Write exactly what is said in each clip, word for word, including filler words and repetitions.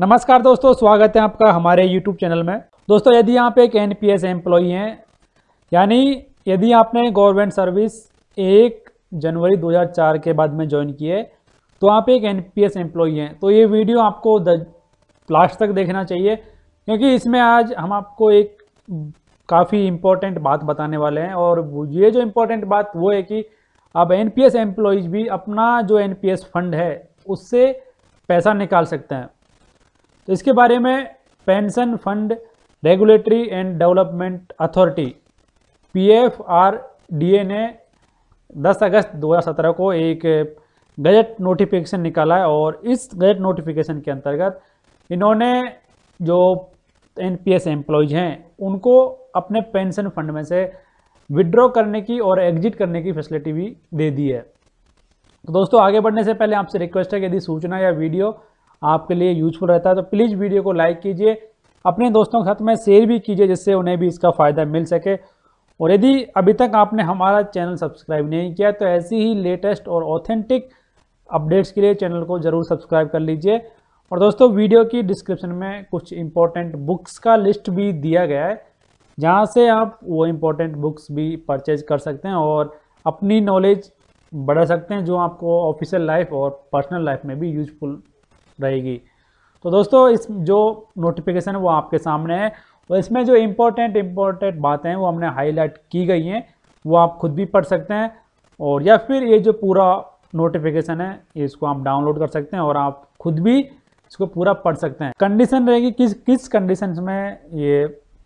नमस्कार दोस्तों, स्वागत है आपका हमारे यूट्यूब चैनल में। दोस्तों, यदि आप एक एनपीएस एम्प्लॉई हैं, यानी यदि आपने गवर्नमेंट सर्विस एक जनवरी दो हज़ार चार के बाद में ज्वाइन की है तो आप एक एनपीएस एम्प्लॉई हैं, तो ये वीडियो आपको लास्ट तक देखना चाहिए, क्योंकि इसमें आज हम आपको एक काफ़ी इम्पोर्टेंट बात बताने वाले हैं। और ये जो इम्पोर्टेंट बात वो है कि अब एनपीएस एम्प्लॉयज़ भी अपना जो एनपीएस फंड है उससे पैसा निकाल सकते हैं। तो इसके बारे में pension fund regulatory and development authority P F R D A ने दस अगस्त दो हज़ार सत्रह को एक गजट नोटिफिकेशन निकाला है, और इस गजट नोटिफिकेशन के अंतर्गत इन्होंने जो एनपीएस एम्प्लॉयज हैं उनको अपने पेंशन फंड में से विड्रॉ करने की और एग्जिट करने की फैसिलिटी भी दे दी है। तो दोस्तों, आगे बढ़ने से पहले आपसे रिक्वेस्ट है कि यदि सूचना या वीडियो आपके लिए यूजफुल रहता है तो प्लीज़ वीडियो को लाइक कीजिए, अपने दोस्तों के साथ में शेयर भी कीजिए, जिससे उन्हें भी इसका फ़ायदा मिल सके। और यदि अभी तक आपने हमारा चैनल सब्सक्राइब नहीं किया तो ऐसी ही लेटेस्ट और ऑथेंटिक अपडेट्स के लिए चैनल को ज़रूर सब्सक्राइब कर लीजिए। और दोस्तों, वीडियो की डिस्क्रिप्शन में कुछ इम्पोर्टेंट बुक्स का लिस्ट भी दिया गया है, जहाँ से आप वो इम्पोर्टेंट बुक्स भी परचेज कर सकते हैं और अपनी नॉलेज बढ़ा सकते हैं, जो आपको ऑफिशियल लाइफ और पर्सनल लाइफ में भी यूजफुल रहेगी। तो दोस्तों, इस जो नोटिफिकेशन है वो आपके सामने है, और इसमें जो इम्पोर्टेंट इम्पोर्टेंट बातें हैं वो हमने हाईलाइट की गई हैं, वो आप खुद भी पढ़ सकते हैं, और या फिर ये जो पूरा नोटिफिकेशन है इसको आप डाउनलोड कर सकते हैं और आप खुद भी इसको पूरा पढ़ सकते हैं। कंडीशन रहेगी किस किस कंडीशंस में ये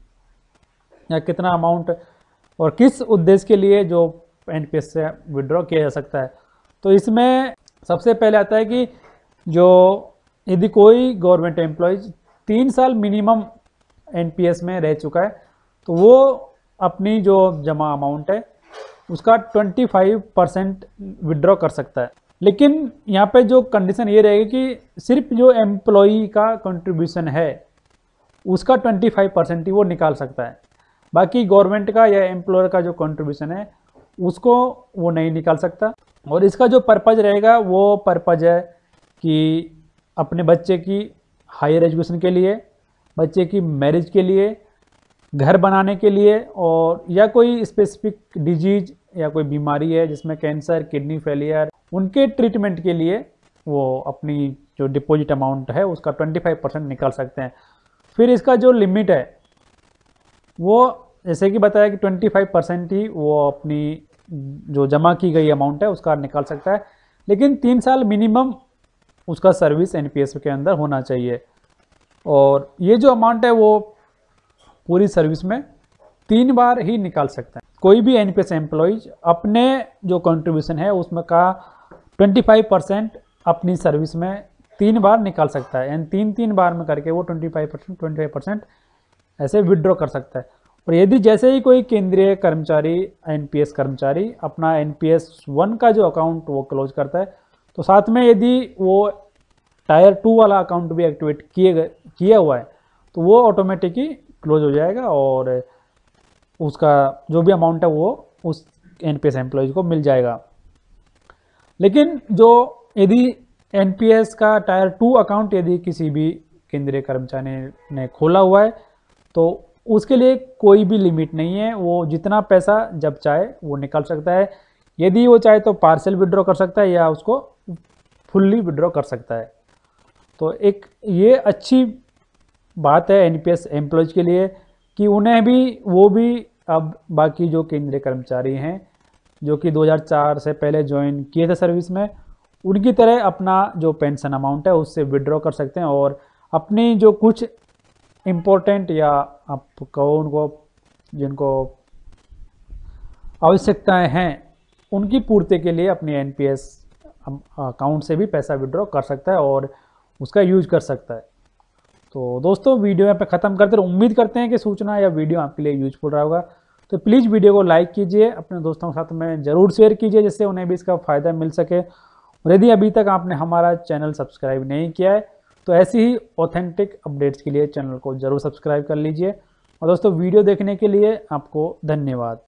या कितना अमाउंट और किस उद्देश्य के लिए जो एनपीएस से विड्रॉ किया जा सकता है। तो इसमें सबसे पहले आता है कि जो यदि कोई गवर्नमेंट एम्प्लॉयज तीन साल मिनिमम एनपीएस में रह चुका है तो वो अपनी जो जमा अमाउंट है उसका पच्चीस परसेंट विड्रॉ कर सकता है। लेकिन यहाँ पे जो कंडीशन ये रहेगी कि सिर्फ जो एम्प्लॉई का कंट्रीब्यूशन है उसका पच्चीस परसेंट ही वो निकाल सकता है, बाकी गवर्नमेंट का या एम्प्लॉयर का जो कंट्रीब्यूशन है उसको वो नहीं निकाल सकता। और इसका जो पर्पज़ रहेगा वो पर्पज़ है कि अपने बच्चे की हायर एजुकेशन के लिए, बच्चे की मैरिज के लिए, घर बनाने के लिए, और या कोई स्पेसिफिक डिजीज या कोई बीमारी है जिसमें कैंसर, किडनी फेलियर, उनके ट्रीटमेंट के लिए वो अपनी जो डिपॉजिट अमाउंट है उसका पच्चीस परसेंट निकाल सकते हैं। फिर इसका जो लिमिट है वो जैसे कि बताया कि पच्चीस परसेंट ही वो अपनी जो जमा की गई अमाउंट है उसका निकाल सकता है, लेकिन तीन साल मिनिमम उसका सर्विस एनपीएस के अंदर होना चाहिए। और ये जो अमाउंट है वो पूरी सर्विस में तीन बार ही निकाल सकता है। कोई भी एनपीएस एम्प्लॉयज अपने जो कंट्रीब्यूशन है उसमें का पच्चीस परसेंट अपनी सर्विस में तीन बार निकाल सकता है, यानी तीन तीन बार में करके वो पच्चीस परसेंट पच्चीस परसेंट ऐसे विड्रॉ कर सकता है। और यदि जैसे ही कोई केंद्रीय कर्मचारी एनपीएस कर्मचारी अपना एनपीएस वन का जो अकाउंट वो क्लोज करता है तो साथ में यदि वो टायर टू वाला अकाउंट भी एक्टिवेट किए गए किया हुआ है तो वो ऑटोमेटिकली क्लोज हो जाएगा और उसका जो भी अमाउंट है वो उस एनपीएस एम्प्लॉयज को मिल जाएगा। लेकिन जो यदि एनपीएस का टायर टू अकाउंट यदि किसी भी केंद्रीय कर्मचारी ने खोला हुआ है तो उसके लिए कोई भी लिमिट नहीं है, वो जितना पैसा जब चाहे वो निकाल सकता है। यदि वो चाहे तो पार्शियल विड्रॉ कर सकता है या उसको फुल्ली विड्रॉ कर सकता है। तो एक ये अच्छी बात है एनपीएस एम्प्लॉयज के लिए कि उन्हें भी वो भी अब बाकी जो केंद्रीय कर्मचारी हैं जो कि दो हज़ार चार से पहले ज्वाइन किए थे सर्विस में, उनकी तरह अपना जो पेंशन अमाउंट है उससे विड्रॉ कर सकते हैं और अपनी जो कुछ इम्पोर्टेंट या आप कहो उनको जिनको आवश्यकताएं हैं उनकी पूर्ति के लिए अपनी एनपीएस अकाउंट से भी पैसा विड्रॉ कर सकता है और उसका यूज कर सकता है। तो दोस्तों, वीडियो यहाँ पे ख़त्म करते हैं। उम्मीद करते हैं कि सूचना या वीडियो आपके लिए यूजफुल रहा होगा, तो प्लीज़ वीडियो को लाइक कीजिए, अपने दोस्तों के साथ में ज़रूर शेयर कीजिए, जिससे उन्हें भी इसका फ़ायदा मिल सके। और यदि अभी तक आपने हमारा चैनल सब्सक्राइब नहीं किया है तो ऐसी ही ऑथेंटिक अपडेट्स के लिए चैनल को ज़रूर सब्सक्राइब कर लीजिए। और दोस्तों, वीडियो देखने के लिए आपको धन्यवाद।